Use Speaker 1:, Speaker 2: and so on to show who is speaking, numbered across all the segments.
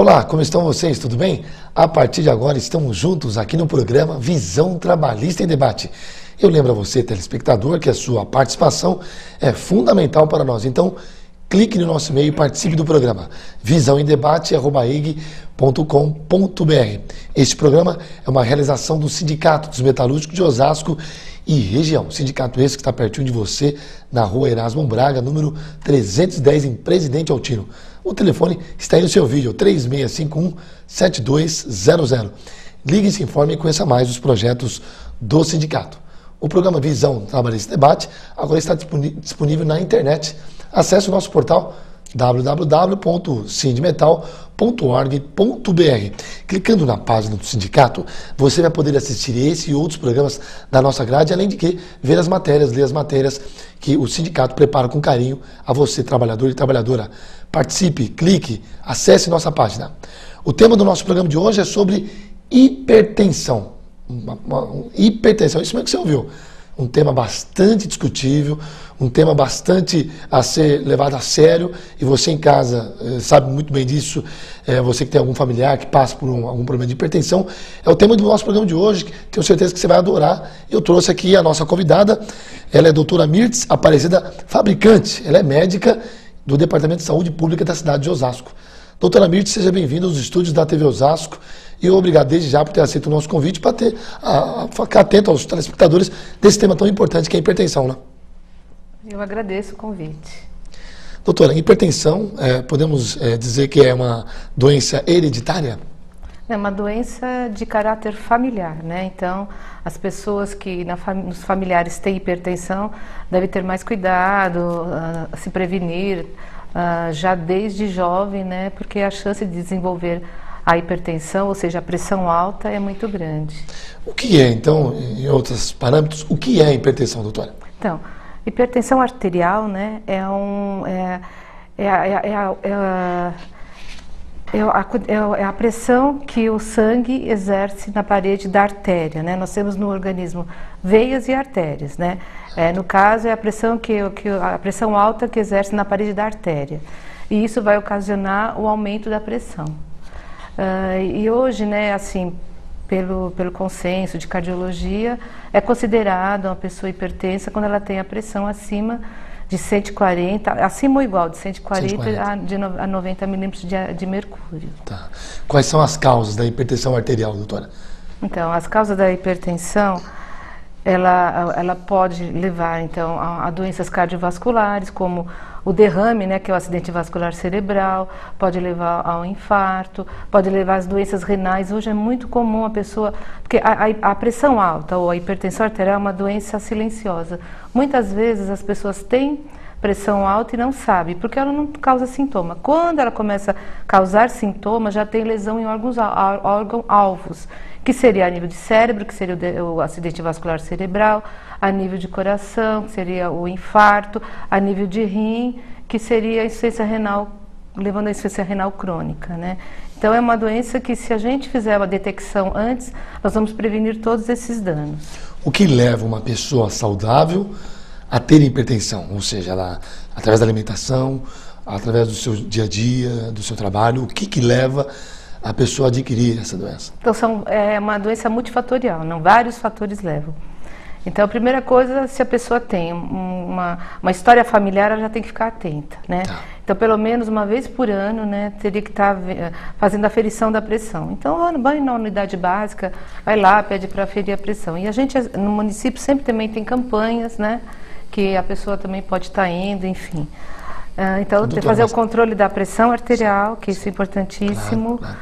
Speaker 1: Olá, como estão vocês? Tudo bem? A partir de agora estamos juntos aqui no programa Visão Trabalhista em Debate. Eu lembro a você, telespectador, que a sua participação é fundamental para nós. Então, clique no nosso e-mail e participe do programa visãoemdebate@ig.com.br. Este programa é uma realização do Sindicato dos Metalúrgicos de Osasco e região. Sindicato esse que está pertinho de você, na rua Erasmo Braga, número 310, em Presidente Altino. O telefone está aí no seu vídeo, 3651-7200. Ligue e se informe e conheça mais os projetos do sindicato. O programa Visão Trabalhista em Debate agora está disponível na internet. Acesse o nosso portal www.sindmetal.org.br. Clicando na página do sindicato, você vai poder assistir esse e outros programas da nossa grade, além de que ver as matérias, ler as matérias que o sindicato prepara com carinho a você, trabalhador e trabalhadora. Participe, clique, acesse nossa página. O tema do nosso programa de hoje é sobre hipertensão. Hipertensão, isso mesmo que você ouviu. Um tema bastante discutível, um tema bastante a ser levado a sério, e você em casa sabe muito bem disso, você que tem algum familiar que passa por algum problema de hipertensão, é o tema do nosso programa de hoje, tenho certeza que você vai adorar. Eu trouxe aqui a nossa convidada, ela é a doutora Mirtz Aparecida Fabricante, ela é médica do Departamento de Saúde Pública da cidade de Osasco. Doutora Mirtz, seja bem-vinda aos estúdios da TV Osasco. E obrigado desde já por ter aceito o nosso convite para ficar atento aos telespectadores desse tema tão importante que é a hipertensão, né?
Speaker 2: Eu agradeço o convite.
Speaker 1: Doutora, hipertensão, podemos dizer que é uma doença hereditária?
Speaker 2: É uma doença de caráter familiar, né? Então, as pessoas que nos familiares têm hipertensão devem ter mais cuidado, se prevenir já desde jovem, né? Porque a chance de desenvolver a hipertensão, ou seja, a pressão alta, é muito grande.
Speaker 1: O que é, então, em outros parâmetros, o que é a hipertensão, doutora?
Speaker 2: Então, hipertensão arterial, né, é a pressão que o sangue exerce na parede da artéria, né? Nós temos no organismo veias e artérias, né? No caso, é a pressão a pressão alta que exerce na parede da artéria. E isso vai ocasionar o aumento da pressão. E hoje, né, assim, pelo consenso de cardiologia, é considerada uma pessoa hipertensa quando ela tem a pressão acima de 140, acima ou igual de 140 a 90 milímetros de mercúrio.
Speaker 1: Tá. Quais são as causas da hipertensão arterial, doutora?
Speaker 2: Então, as causas da hipertensão, ela pode levar, então, a doenças cardiovasculares, como o derrame, né, que é o acidente vascular cerebral, pode levar ao infarto, pode levar às doenças renais. Hoje é muito comum a pessoa, porque a pressão alta ou a hipertensão arterial é uma doença silenciosa. Muitas vezes as pessoas têm pressão alta e não sabem, porque ela não causa sintoma. Quando ela começa a causar sintomas, já tem lesão em órgãos-alvos, que seria a nível de cérebro, que seria o acidente vascular cerebral, a nível de coração, que seria o infarto, a nível de rim, que seria a insuficiência renal, levando à insuficiência renal crônica, né? Então é uma doença que, se a gente fizer uma detecção antes, nós vamos prevenir todos esses danos.
Speaker 1: O que leva uma pessoa saudável a ter hipertensão? Ou seja, ela, através da alimentação, através do seu dia a dia, do seu trabalho, o que leva a pessoa a adquirir essa doença?
Speaker 2: Então é uma doença multifatorial, não? Vários fatores levam. Então, a primeira coisa, se a pessoa tem uma história familiar, ela já tem que ficar atenta, né? Tá. Então, pelo menos uma vez por ano, né, teria que estar fazendo a aferição da pressão. Então, vai na unidade básica, vai lá, pede para aferir a pressão. E a gente, no município, sempre também tem campanhas, né, que a pessoa também pode estar indo, enfim. Então, fazer o controle da pressão arterial, que isso é importantíssimo. Claro.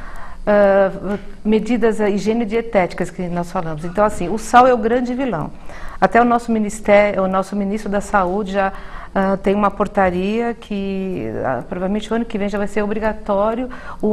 Speaker 2: Medidas higiene-dietéticas que nós falamos. Então, assim, o sal é o grande vilão. Até o nosso ministro da Saúde já tem uma portaria que provavelmente o ano que vem já vai ser obrigatório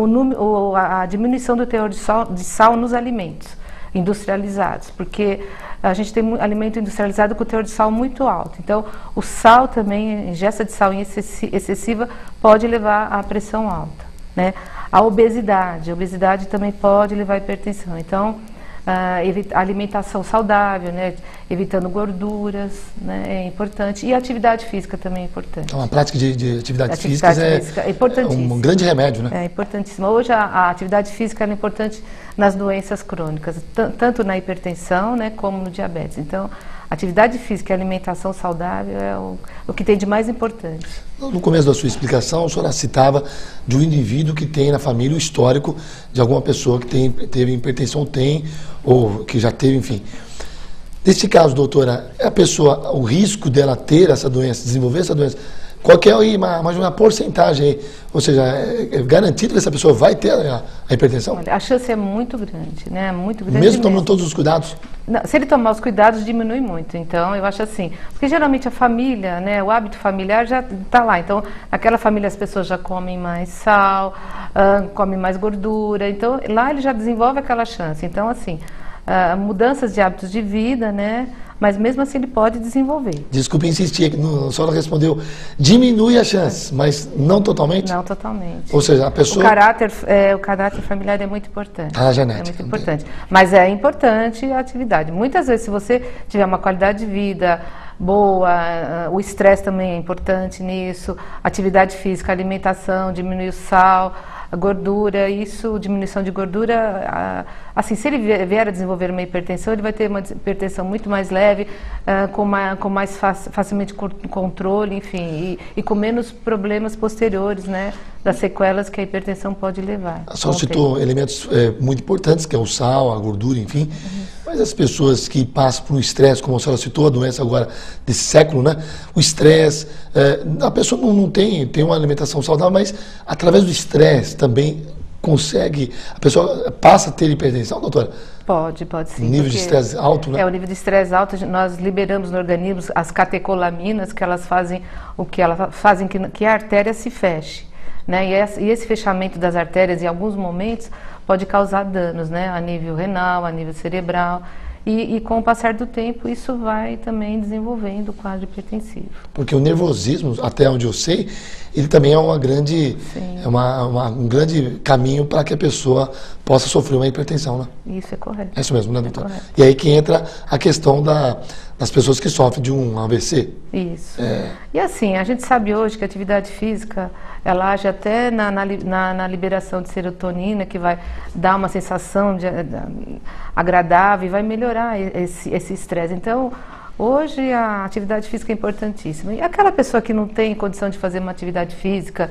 Speaker 2: a diminuição do teor de sal nos alimentos industrializados, porque a gente tem alimento industrializado com teor de sal muito alto. Então, o sal também, ingesta de sal excessiva, pode levar à pressão alta, né? A obesidade também pode levar à hipertensão. Então, alimentação saudável, né? Evitando gorduras, né? É importante. E a atividade física também é importante.
Speaker 1: Então, a prática de atividades físicas é um grande remédio, né?
Speaker 2: É importantíssima. Hoje a atividade física é importante nas doenças crônicas, tanto na hipertensão, né, como no diabetes. Então, atividade física e alimentação saudável é o que tem de mais importante.
Speaker 1: No começo da sua explicação, a senhora citava de um indivíduo que tem na família o histórico de alguma pessoa que teve hipertensão, ou que já teve, enfim. Neste caso, doutora, o risco dela ter essa doença, desenvolver essa doença, qual que é aí uma porcentagem aí? Ou seja, é garantido que essa pessoa vai ter a hipertensão?
Speaker 2: Olha, a chance é muito grande, né? Muito grande
Speaker 1: mesmo tomando todos os cuidados?
Speaker 2: Não, se ele tomar os cuidados, diminui muito. Então, eu acho assim, porque geralmente a família, né, o hábito familiar já está lá. Então, naquela família as pessoas já comem mais sal, comem mais gordura. Então, lá ele já desenvolve aquela chance. Então, assim, mudanças de hábitos de vida, né? Mas mesmo assim ele pode desenvolver.
Speaker 1: Desculpe insistir, a senhora respondeu, diminui a chance, mas não totalmente?
Speaker 2: Não totalmente.
Speaker 1: Ou seja, a pessoa...
Speaker 2: O caráter familiar é muito importante.
Speaker 1: A genética.
Speaker 2: É muito importante. Mas é importante a atividade. Muitas vezes, se você tiver uma qualidade de vida boa, o estresse também é importante nisso, atividade física, alimentação, diminuir o sal, a gordura, diminuição de gordura, assim, se ele vier a desenvolver uma hipertensão, ele vai ter uma hipertensão muito mais leve, com mais facilmente controle, enfim, e com menos problemas posteriores, né, das sequelas que a hipertensão pode levar.
Speaker 1: A senhora citou elementos muito importantes, que é o sal, a gordura, enfim, mas as pessoas que passam por um estresse, como a senhora citou, a doença agora desse século, né, o estresse, a pessoa não tem uma alimentação saudável, mas através do estresse também a pessoa passa a ter hipertensão, doutora?
Speaker 2: Pode sim.
Speaker 1: Nível de estresse alto, né?
Speaker 2: O nível de estresse alto, nós liberamos no organismo as catecolaminas, que elas fazem que a artéria se feche, né? E esse fechamento das artérias, em alguns momentos, pode causar danos, né? A nível renal, a nível cerebral. E com o passar do tempo, isso vai também desenvolvendo o quadro hipertensivo.
Speaker 1: Porque o nervosismo, até onde eu sei, ele também é um grande caminho para que a pessoa possa sofrer uma hipertensão, né?
Speaker 2: Isso é correto.
Speaker 1: É isso mesmo, né, doutora? E aí que entra a questão das pessoas que sofrem de um AVC.
Speaker 2: Isso. E assim, a gente sabe hoje que a atividade física, ela age até na liberação de serotonina, que vai dar uma sensação agradável e vai melhorar esse estresse. Então, hoje a atividade física é importantíssima. E aquela pessoa que não tem condição de fazer uma atividade física,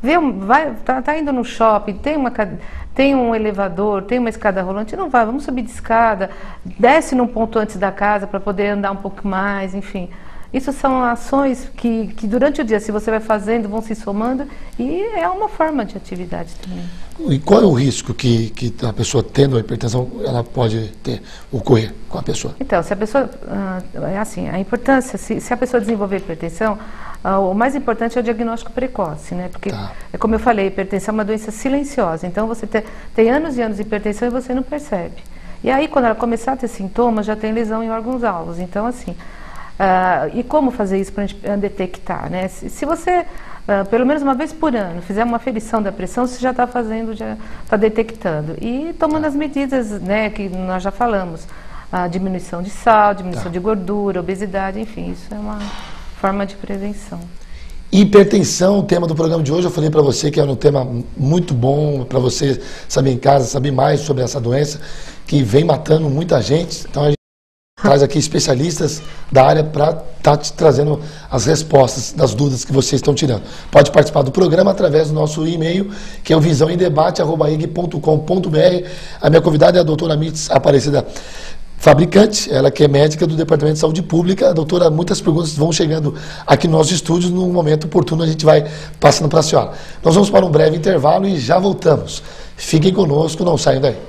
Speaker 2: tá indo no shopping, tem um elevador, tem uma escada rolante, não vai, vamos subir de escada, desce num ponto antes da casa para poder andar um pouco mais, enfim. Isso são ações que durante o dia, se você vai fazendo, vão se somando, e é uma forma de atividade também.
Speaker 1: E qual é o risco que a pessoa tendo a hipertensão, ela pode ocorrer com a pessoa?
Speaker 2: Então, se a pessoa, a importância, se a pessoa desenvolver hipertensão, o mais importante é o diagnóstico precoce, né? Porque, como eu falei, a hipertensão é uma doença silenciosa, então você tem anos e anos de hipertensão e você não percebe. E aí, quando ela começar a ter sintomas, já tem lesão em órgãos-alvos. Então, assim, e como fazer isso para a gente detectar, né? Se você, pelo menos uma vez por ano, fizer uma aferição da pressão, você já está detectando. E tomando as medidas, né, que nós já falamos, a diminuição de sal, diminuição de gordura, obesidade, enfim, isso é uma forma de prevenção.
Speaker 1: Hipertensão, o tema do programa de hoje, eu falei para você que é um tema muito bom para você saber em casa, saber mais sobre essa doença que vem matando muita gente. Então a gente traz aqui especialistas da área para estar te trazendo as respostas das dúvidas que vocês estão tirando. Pode participar do programa através do nosso e-mail, que é o visãoemdebate@ig.com.br. A minha convidada é a doutora Mirtz Aparecida Fabricante, ela que é médica do Departamento de Saúde Pública. Doutora, muitas perguntas vão chegando aqui nos nossos estúdios, no momento oportuno a gente vai passando para a senhora. Nós vamos para um breve intervalo e já voltamos. Fiquem conosco, não saiam daí.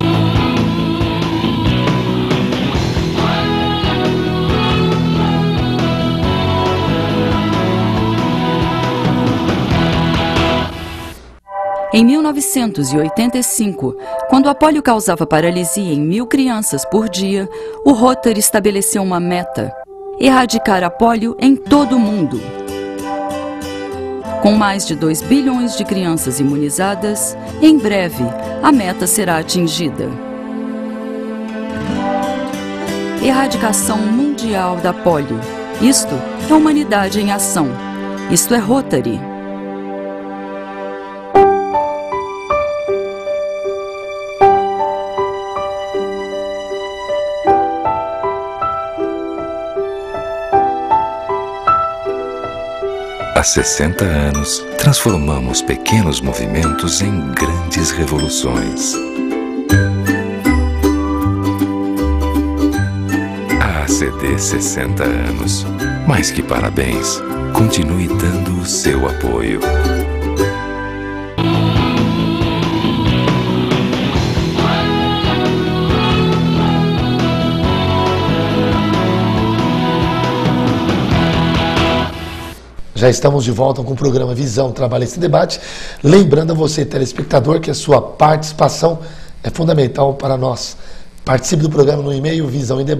Speaker 3: Em 1985, quando a polio causava paralisia em 1.000 crianças por dia, o Rotary estabeleceu uma meta: erradicar a polio em todo o mundo. Com mais de 2 bilhões de crianças imunizadas, em breve a meta será atingida. erradicação mundial da polio. Isto é humanidade em ação. Isto é Rotary.
Speaker 4: Há 60 anos, transformamos pequenos movimentos em grandes revoluções. A ACD 60 anos. Mais que parabéns, continue dando o seu apoio.
Speaker 1: Já estamos de volta com o programa Visão, Trabalhista e Debate. Lembrando a você, telespectador, que a sua participação é fundamental para nós. Participe do programa no e-mail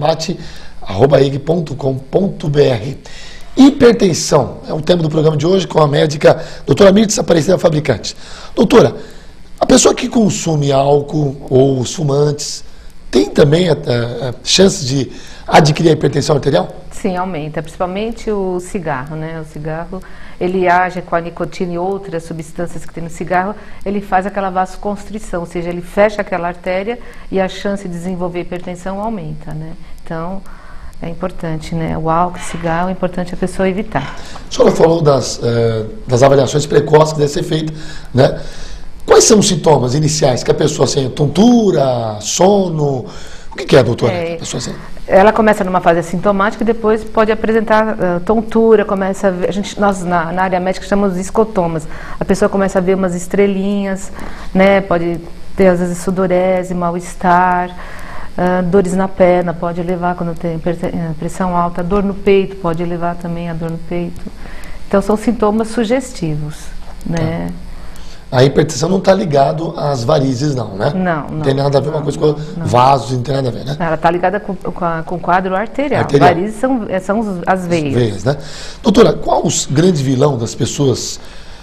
Speaker 1: visãoemdebate@eg.com.br. Hipertensão é o tema do programa de hoje com a médica doutora Mirtz Aparecida Fabricante. Doutora, a pessoa que consome álcool ou os fumantes tem também a chance de adquirir a hipertensão arterial?
Speaker 2: Sim, aumenta, principalmente o cigarro, né? O cigarro, ele age com a nicotina e outras substâncias que tem no cigarro, ele faz aquela vasoconstrição, ou seja, ele fecha aquela artéria e a chance de desenvolver hipertensão aumenta, né? Então, é importante, né? O álcool, o cigarro, é importante a pessoa evitar.
Speaker 1: A senhora falou das avaliações precoces que devem ser feitas, né? Quais são os sintomas iniciais que a pessoa tem? Tontura, sono? O que é, doutora? A pessoa tem?
Speaker 2: Ela começa numa fase assintomática e depois pode apresentar tontura, começa a ver, nós na área médica chamamos de escotomas. A pessoa começa a ver umas estrelinhas, né? Pode ter às vezes sudorese, mal-estar, dores na perna, pode levar quando tem pressão alta, dor no peito, pode levar também a dor no peito. Então são sintomas sugestivos, né?
Speaker 1: A hipertensão não está ligado às varizes, não, né?
Speaker 2: Não.
Speaker 1: Tem nada a ver uma coisa com vasos, não tem nada a ver, né?
Speaker 2: Ela está ligada com o quadro arterial. Varizes são as veias.
Speaker 1: Né? Doutora, qual o grande vilão das pessoas,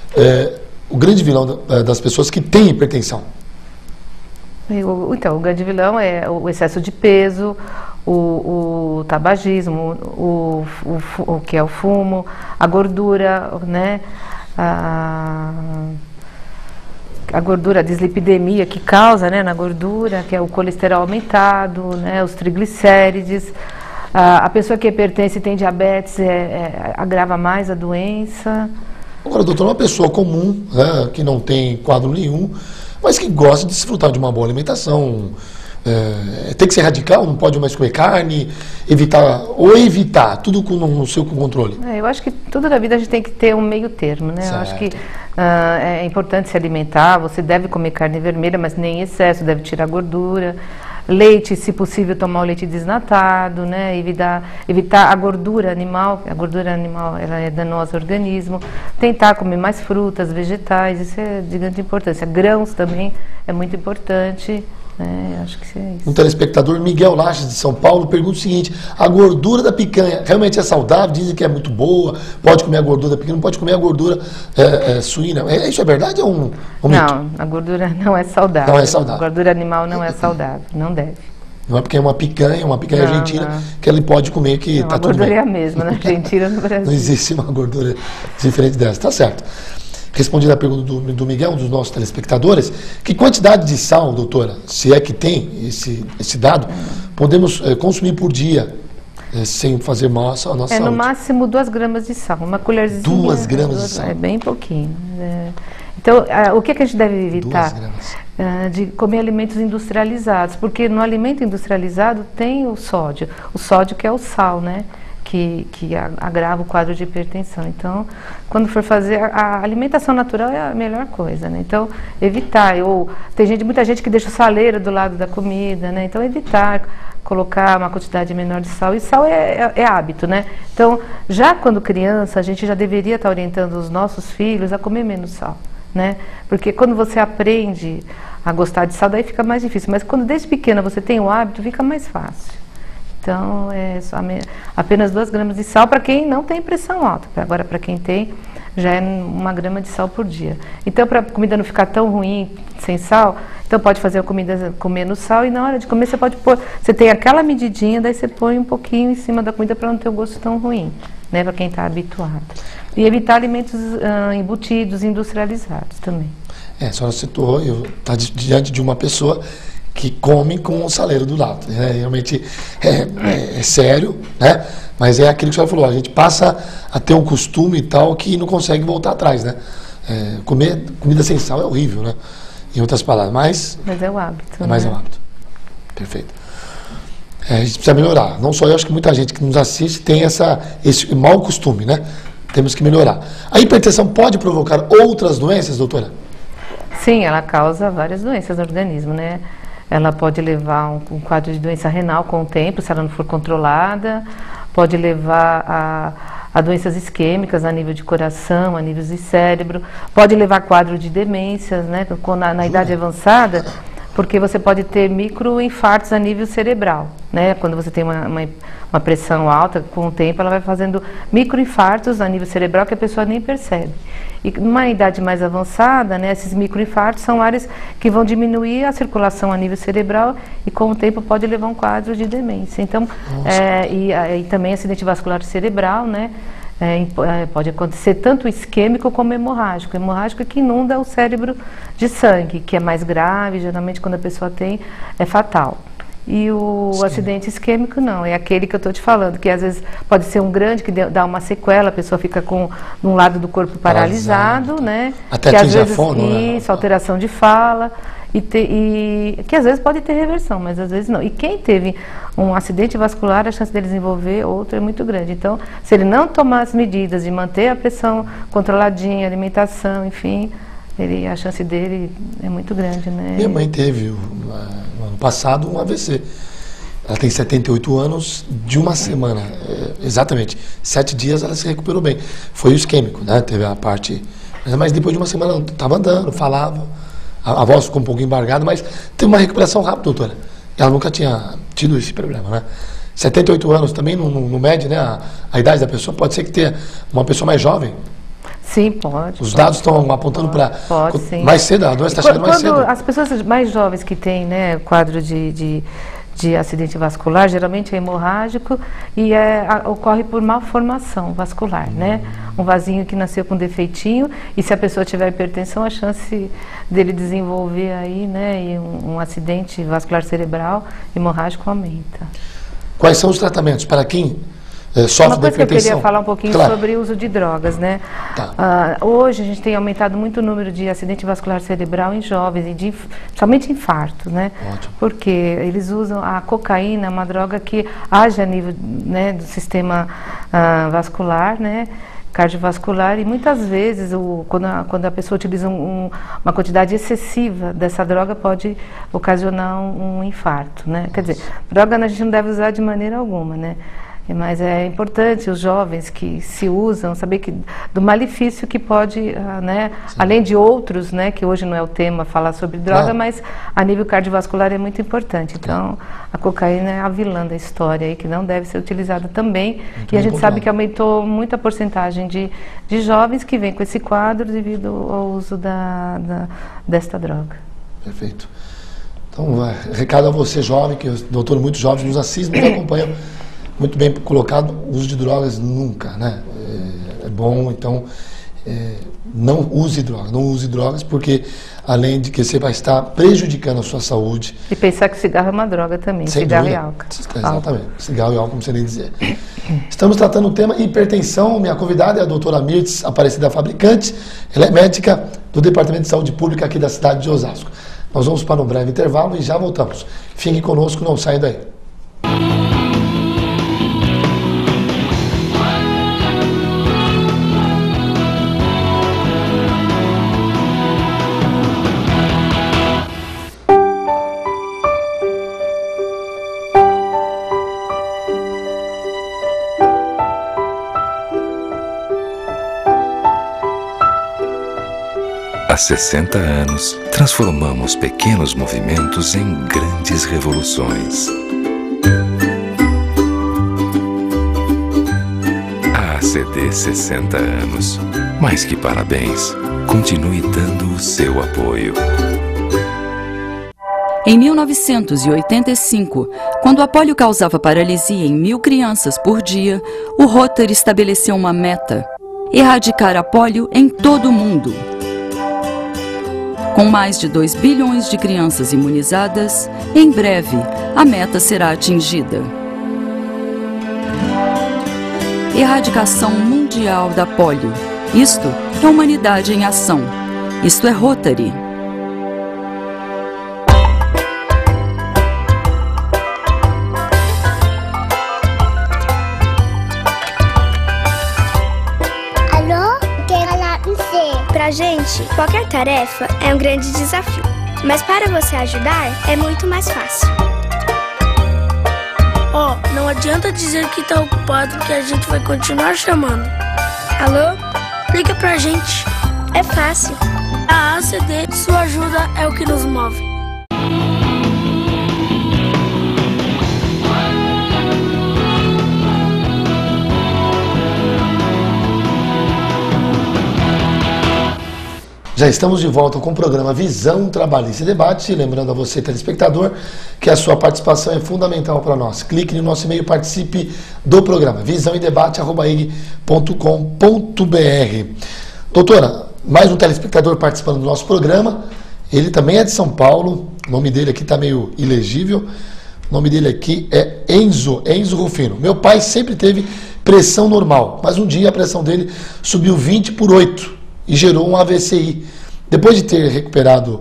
Speaker 1: das pessoas que têm hipertensão?
Speaker 2: Então, o grande vilão é o excesso de peso, o tabagismo, o que é o fumo, a gordura, né? A gordura, a dislipidemia que causa, né, na gordura, que é o colesterol aumentado, né, os triglicérides. A pessoa que é hipertensa e tem diabetes agrava mais a doença.
Speaker 1: Agora, doutor, uma pessoa comum, né, que não tem quadro nenhum, mas que gosta de desfrutar de uma boa alimentação, tem que ser radical, não pode mais comer carne, evitar, tudo no seu controle.
Speaker 2: Eu acho que tudo na vida a gente tem que ter um meio termo, né? Eu acho que é importante se alimentar, você deve comer carne vermelha, mas nem em excesso, deve tirar gordura. Leite, se possível, tomar o leite desnatado, né? Evitar a gordura animal ela é danosa ao organismo. Tentar comer mais frutas, vegetais, isso é de grande importância. Grãos também é muito importante. Acho que é isso.
Speaker 1: Um telespectador, Miguel Laches, de São Paulo, pergunta o seguinte: a gordura da picanha realmente é saudável? Dizem que é muito boa, pode comer a gordura da picanha, não pode comer a gordura suína. Isso é verdade ou um mito?
Speaker 2: Não, a gordura não é saudável.
Speaker 1: Não é saudável.
Speaker 2: A gordura animal não é saudável, não deve.
Speaker 1: Não é porque é uma picanha argentina, que ele pode comer que está tudo bem.
Speaker 2: A gordura é a mesma, na Argentina e no Brasil.
Speaker 1: Não existe uma gordura diferente dessa, tá certo. Respondendo a pergunta do Miguel, um dos nossos telespectadores, que quantidade de sal, doutora, se é que tem esse dado, podemos consumir por dia sem fazer mal à nossa saúde?
Speaker 2: No máximo 2 gramas de sal, uma colherzinha.
Speaker 1: 2 gramas de sal?
Speaker 2: É bem pouquinho. Então, o que a gente deve evitar?
Speaker 1: 2 gramas.
Speaker 2: De comer alimentos industrializados, porque no alimento industrializado tem o sódio que é o sal, né? Que agrava o quadro de hipertensão. Então, quando for fazer, a alimentação natural é a melhor coisa, né? Então, evitar. Tem muita gente que deixa saleira do lado da comida, né? Então, evitar colocar uma quantidade menor de sal. E sal é hábito, né? Então, já quando criança, a gente já deveria estar orientando os nossos filhos a comer menos sal, né? Porque quando você aprende a gostar de sal, daí fica mais difícil. Mas quando desde pequena você tem o hábito, fica mais fácil. Então, apenas 2 gramas de sal para quem não tem pressão alta. Agora, para quem tem, já é 1 grama de sal por dia. Então, para a comida não ficar tão ruim sem sal, então pode fazer a comida com menos sal e na hora de comer você pode pôr, você tem aquela medidinha, daí você põe um pouquinho em cima da comida para não ter o gosto tão ruim, né, para quem está habituado. E evitar alimentos embutidos, industrializados também.
Speaker 1: A senhora citou, eu estou diante de uma pessoa que come com o saleiro do lado, né? Realmente é sério, né? Mas é aquilo que a senhora falou, a gente passa a ter um costume e tal que não consegue voltar atrás, né? Comer comida sem sal é horrível, né? Em outras palavras, mas
Speaker 2: é o hábito.
Speaker 1: É mais um hábito. Perfeito. A gente precisa melhorar. Não só eu, acho que muita gente que nos assiste tem esse mau costume, né? Temos que melhorar. A hipertensão pode provocar outras doenças, doutora?
Speaker 2: Sim, ela causa várias doenças no organismo, né? Ela pode levar um quadro de doença renal com o tempo, se ela não for controlada, pode levar a doenças isquêmicas a nível de coração, a nível de cérebro, pode levar a quadro de demências, né? Na idade avançada, porque você pode ter microinfartos a nível cerebral, né? Quando você tem uma pressão alta, com o tempo ela vai fazendo microinfartos a nível cerebral que a pessoa nem percebe. E numa idade mais avançada, né, esses microinfartos são áreas que vão diminuir a circulação a nível cerebral e com o tempo pode levar um quadro de demência. Então, e também acidente vascular cerebral, né? Pode acontecer tanto isquêmico como hemorrágico. Hemorrágico é que inunda o cérebro de sangue, que é mais grave, geralmente quando a pessoa tem, é fatal. E o acidente isquêmico não, é aquele que eu estou te falando, que às vezes pode ser um grande, que dá uma sequela, a pessoa fica com um lado do corpo paralisado, né?
Speaker 1: Até
Speaker 2: que às vezes
Speaker 1: a fono,
Speaker 2: isso, alteração de fala, e que às vezes pode ter reversão, mas às vezes não. E quem teve um acidente vascular, a chance dele desenvolver outro é muito grande. Então, se ele não tomar as medidas de manter a pressão controladinha, alimentação, enfim, a chance dele é muito grande, né?
Speaker 1: Minha mãe teve, no ano passado, um AVC. Ela tem 78 anos, de uma semana, exatamente, 7 dias ela se recuperou bem. Foi o isquêmico, né? Teve a parte... Mas depois de uma semana estava andando, falava, a voz ficou um pouco embargada, mas teve uma recuperação rápida, doutora. Ela nunca tinha tido esse problema, né? 78 anos também não mede, né? A idade da pessoa, pode ser que tenha uma pessoa mais jovem.
Speaker 2: Sim, pode.
Speaker 1: Os dados estão apontando para mais cedo, a doença está chegando mais cedo.
Speaker 2: As pessoas mais jovens que têm, né, quadro de acidente vascular, geralmente é hemorrágico e ocorre por malformação vascular, né? Um vasinho que nasceu com defeitinho e se a pessoa tiver hipertensão, a chance dele desenvolver aí, né, um acidente vascular cerebral hemorrágico aumenta.
Speaker 1: Quais são os tratamentos para quem sofre de hipertensão?
Speaker 2: Uma coisa que eu queria falar um pouquinho sobre o uso de drogas, né? Tá. Hoje a gente tem aumentado muito o número de acidente vascular cerebral em jovens, principalmente infarto, né?
Speaker 1: Ótimo.
Speaker 2: Porque eles usam a cocaína, uma droga que age a nível, né, do sistema vascular, né? Cardiovascular, e muitas vezes quando a pessoa utiliza uma quantidade excessiva dessa droga pode ocasionar um infarto, né? Quer dizer, droga a gente não deve usar de maneira alguma, né? Mas é importante os jovens que se usam saber do malefício que pode, né, além de outros, né, que hoje não é o tema falar sobre droga, mas a nível cardiovascular é muito importante. Então, a cocaína é a vilã da história e que não deve ser utilizada também. Muito e a gente sabe que aumentou muito a porcentagem de jovens que vêm com esse quadro devido ao uso desta droga.
Speaker 1: Perfeito. Então, recado a você, jovem, que o doutor muitos jovens nos assistem, nos acompanham. Muito bem colocado, o uso de drogas nunca, né? É bom, então, não use drogas, porque além de que você vai estar prejudicando a sua saúde.
Speaker 2: E pensar que cigarro é uma droga também, cigarro e álcool.
Speaker 1: Exatamente, cigarro e álcool, como você nem dizer. Estamos tratando o tema hipertensão, minha convidada é a doutora Mirtz Aparecida Fabricante, ela é médica do Departamento de Saúde Pública aqui da cidade de Osasco. Nós vamos para um breve intervalo e já voltamos. Fique conosco, não saia daí.
Speaker 4: Há 60 anos, transformamos pequenos movimentos em grandes revoluções. Há ACD 60 anos. Mais que parabéns, continue dando o seu apoio.
Speaker 3: Em 1985, quando a polio causava paralisia em 1.000 crianças por dia, o Rotary estabeleceu uma meta: erradicar a polio em todo o mundo. Com mais de 2 bilhões de crianças imunizadas, em breve a meta será atingida. Erradicação mundial da polio. Isto é humanidade em ação. Isto é Rotary.
Speaker 5: Pra gente, qualquer tarefa é um grande desafio, mas para você ajudar é muito mais fácil.
Speaker 6: Não adianta dizer que tá ocupado, que a gente vai continuar chamando.
Speaker 5: Alô?
Speaker 6: Liga pra gente.
Speaker 5: É fácil.
Speaker 6: A ACD, sua ajuda é o que nos move.
Speaker 1: Já estamos de volta com o programa Visão Trabalhista e Debate. Lembrando a você, telespectador, que a sua participação é fundamental para nós. Clique no nosso e-mail, participe do programa visãoedebate@ig.com.br. Doutora, mais um telespectador participando do nosso programa. Ele também é de São Paulo. O nome dele aqui está meio ilegível. O nome dele aqui é Enzo Rufino. Meu pai sempre teve pressão normal, mas um dia a pressão dele subiu 20/8. E gerou um AVCI. Depois de ter se recuperado,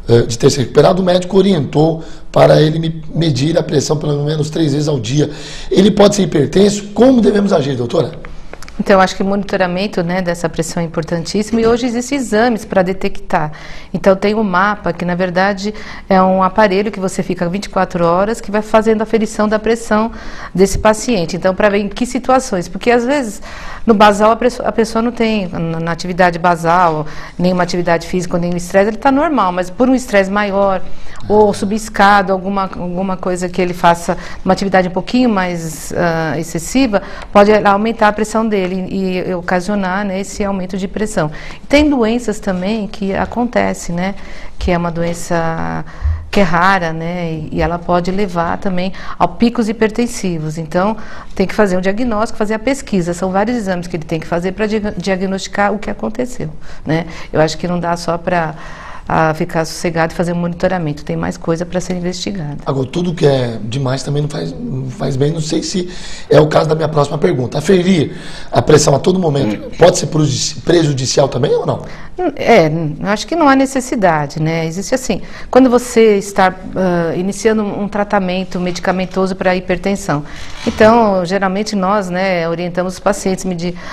Speaker 1: o médico orientou para ele medir a pressão pelo menos 3 vezes ao dia. Ele pode ser hipertenso? Como devemos agir, doutora?
Speaker 2: Então, eu acho que o monitoramento, né, dessa pressão é importantíssimo e hoje existem exames para detectar. Então, tem o mapa, que na verdade é um aparelho que você fica 24 horas, que vai fazendo a aferição da pressão desse paciente. Então, para ver em que situações, porque às vezes no basal a pessoa não tem, na atividade basal, nenhuma atividade física, nenhum estresse, ele está normal, mas por um estresse maior, ou subir escada, alguma coisa que ele faça uma atividade um pouquinho mais excessiva, pode aumentar a pressão dele e ocasionar, né, esse aumento de pressão. Tem doenças também que acontecem, né, que é uma doença que é rara, né, e ela pode levar também a picos hipertensivos. Então, tem que fazer um diagnóstico, fazer a pesquisa. São vários exames que ele tem que fazer para diagnosticar o que aconteceu, né. Eu acho que não dá só para ficar sossegado e fazer um monitoramento. Tem mais coisa para ser investigada.
Speaker 1: Agora, tudo que é demais também não faz bem. Não sei se é o caso da minha próxima pergunta. Aferir a pressão a todo momento pode ser prejudicial também ou não?
Speaker 2: Eu acho que não há necessidade, né? Existe assim, quando você está iniciando um tratamento medicamentoso para hipertensão, então, geralmente nós, né, orientamos os pacientes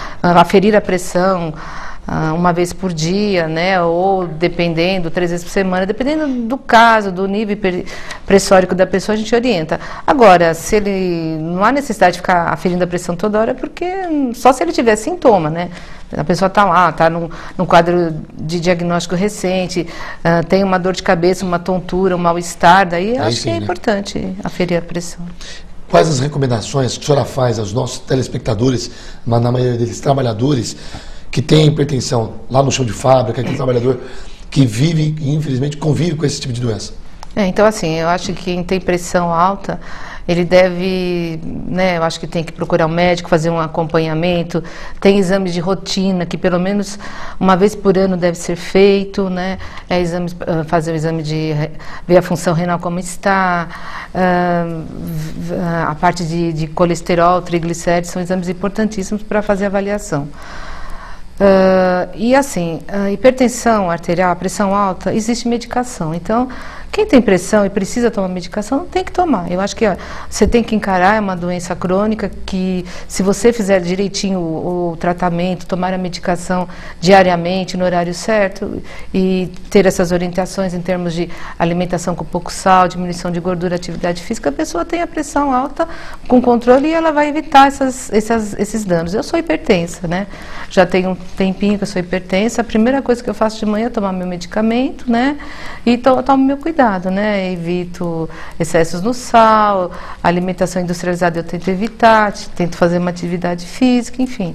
Speaker 2: a aferir a pressão uma vez por dia, né, ou dependendo, 3 vezes por semana, dependendo do caso, do nível pressórico da pessoa, a gente orienta. Agora, se ele não há necessidade de ficar aferindo a pressão toda hora, porque só se ele tiver sintoma, né, a pessoa está lá, está num quadro de diagnóstico recente, tem uma dor de cabeça, uma tontura, um mal-estar, daí acho que é importante aferir a pressão.
Speaker 1: Quais as recomendações que a senhora faz aos nossos telespectadores, mas na maioria deles trabalhadores, que tem hipertensão lá no chão de fábrica, aquele trabalhador que vive e infelizmente convive com esse tipo de doença?
Speaker 2: Então assim, eu acho que quem tem pressão alta, ele deve, né, eu acho que tem que procurar um médico, fazer um acompanhamento, tem exames de rotina que pelo menos uma vez por ano deve ser feito, né, fazer o exame de ver a função renal como está, a parte de colesterol, triglicéridos, são exames importantíssimos para fazer a avaliação. E assim, a hipertensão arterial, a pressão alta, existe medicação. Então, quem tem pressão e precisa tomar medicação, tem que tomar. Eu acho que você tem que encarar uma doença crônica que, se você fizer direitinho o tratamento, tomar a medicação diariamente, no horário certo, e ter essas orientações em termos de alimentação com pouco sal, diminuição de gordura, atividade física, a pessoa tem a pressão alta com controle e ela vai evitar esses danos. Eu sou hipertensa, né? Já tenho um tempinho que eu sou hipertensa. A primeira coisa que eu faço de manhã é tomar meu medicamento, né? E tomo meu cuidado, né? Evito excessos no sal, alimentação industrializada eu tento evitar, tento fazer uma atividade física, enfim.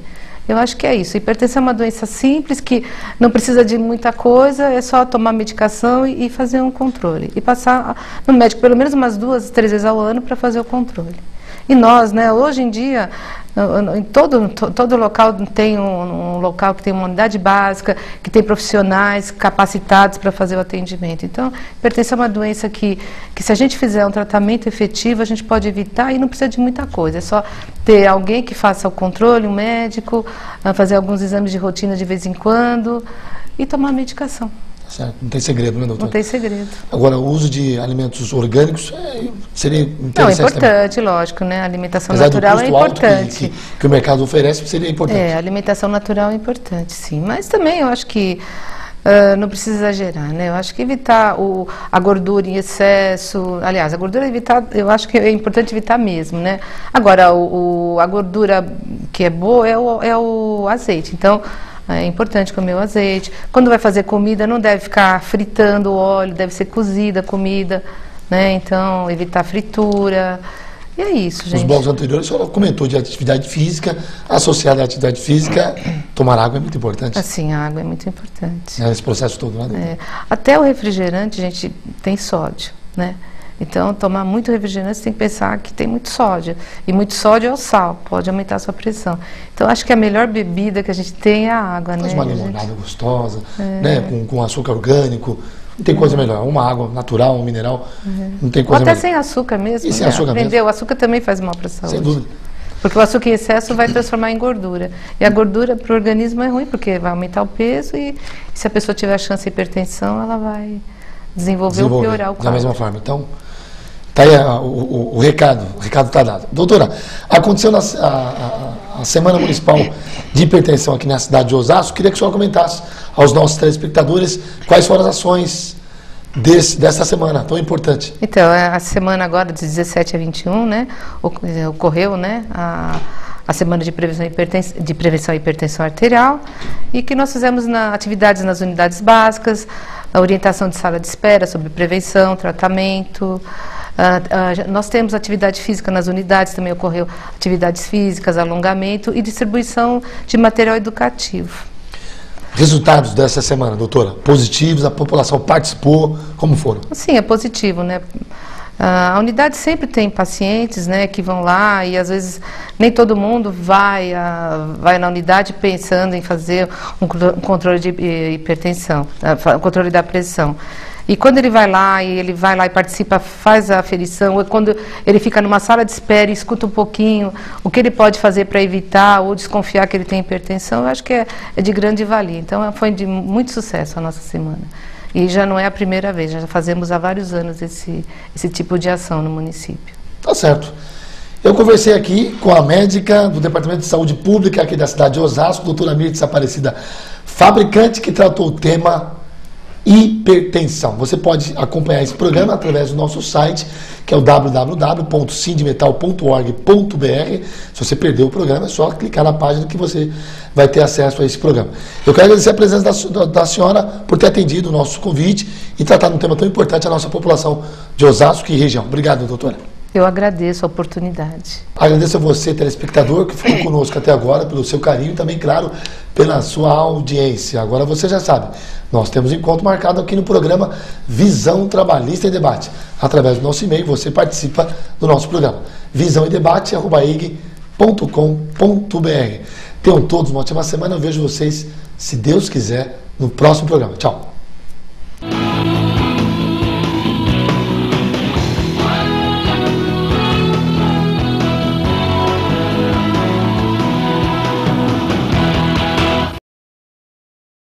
Speaker 2: Eu acho que é isso. Hipertensão é uma doença simples, que não precisa de muita coisa, é só tomar medicação e fazer um controle. E passar no médico pelo menos umas 2, 3 vezes ao ano para fazer o controle. E nós, né, hoje em dia, em todo local tem um local que tem uma unidade básica, que tem profissionais capacitados para fazer o atendimento. Então, hipertensão é uma doença que se a gente fizer um tratamento efetivo, a gente pode evitar e não precisa de muita coisa. É só ter alguém que faça o controle, um médico, fazer alguns exames de rotina de vez em quando e tomar medicação.
Speaker 1: Certo. Não tem segredo, né, doutor?
Speaker 2: Não tem segredo.
Speaker 1: Agora, o uso de alimentos orgânicos seria interessante.
Speaker 2: Não, é importante, também. Lógico, né? A alimentação
Speaker 1: apesar
Speaker 2: natural
Speaker 1: do custo
Speaker 2: é importante.
Speaker 1: Alto que o mercado oferece, seria importante.
Speaker 2: A alimentação natural é importante, sim. Mas também eu acho que não precisa exagerar, né? Eu acho que evitar a gordura em excesso. Aliás, a gordura eu acho que é importante evitar mesmo, né? Agora, a gordura que é boa é o azeite. Então, é importante comer o azeite. Quando vai fazer comida, não deve ficar fritando o óleo, deve ser cozida a comida, né? Então, evitar fritura. E é isso, gente.
Speaker 1: Nos blocos anteriores, a senhora comentou de atividade física. Associada à atividade física, tomar água é muito importante.
Speaker 2: Assim, a água é muito importante.
Speaker 1: Esse processo todo, né?
Speaker 2: Até o refrigerante, gente, tem sódio, né? Então, tomar muito refrigerante, você tem que pensar que tem muito sódio. E muito sódio é o sal, pode aumentar a sua pressão. Então, acho que a melhor bebida que a gente tem é a água, né?
Speaker 1: Faz uma limonada gostosa, né? Com açúcar orgânico. Não tem coisa melhor. Uma água natural, um mineral, não tem coisa melhor.
Speaker 2: Até sem açúcar mesmo.
Speaker 1: E sem açúcar
Speaker 2: mesmo. O açúcar também faz mal para a saúde.
Speaker 1: Sem dúvida.
Speaker 2: Porque o açúcar em excesso vai transformar em gordura. E a gordura para o organismo é ruim, porque vai aumentar o peso e se a pessoa tiver a chance de hipertensão, ela vai desenvolver ou piorar o quadro.
Speaker 1: Da mesma forma. Então, tá aí o recado está dado. Doutora, aconteceu a Semana Municipal de Hipertensão aqui na cidade de Osasco. Queria que a senhora comentasse aos nossos telespectadores quais foram as ações dessa semana tão importante.
Speaker 2: Então, a semana agora, de 17 a 21, né, ocorreu, né, a Semana de Prevenção à Hipertensão Arterial, e que nós fizemos atividades nas unidades básicas, a orientação de sala de espera sobre prevenção, tratamento. Nós temos atividade física nas unidades, também ocorreu atividades físicas, alongamento e distribuição de material educativo.
Speaker 1: Resultados dessa semana, doutora? Positivos? A população participou? Como foram?
Speaker 2: Sim, é positivo, né? A unidade sempre tem pacientes, né, que vão lá e às vezes nem todo mundo vai na unidade pensando em fazer um controle de hipertensão, controle da pressão. E quando ele vai lá e participa, faz a aferição, ou quando ele fica numa sala de espera e escuta um pouquinho o que ele pode fazer para evitar ou desconfiar que ele tem hipertensão, eu acho que é de grande valia. Então foi de muito sucesso a nossa semana. E já não é a primeira vez, já fazemos há vários anos esse tipo de ação no município.
Speaker 1: Tá certo. Eu conversei aqui com a médica do Departamento de Saúde Pública aqui da cidade de Osasco, doutora Mirtes Aparecida Fabricante, que tratou o tema hipertensão. Você pode acompanhar esse programa através do nosso site, que é o www.sindmetal.org.br. Se você perdeu o programa, é só clicar na página que você vai ter acesso a esse programa. Eu quero agradecer a presença da senhora por ter atendido o nosso convite e tratar um tema tão importante à nossa população de Osasco e região. Obrigado, doutora.
Speaker 2: Eu agradeço a oportunidade.
Speaker 1: Agradeço a você, telespectador, que ficou conosco até agora, pelo seu carinho e também, claro, pela sua audiência. Agora você já sabe, nós temos encontro marcado aqui no programa Visão Trabalhista e Debate. Através do nosso e-mail, você participa do nosso programa. visãoedebate@ig.com.br. Tenham todos uma ótima semana. Eu vejo vocês, se Deus quiser, no próximo programa. Tchau.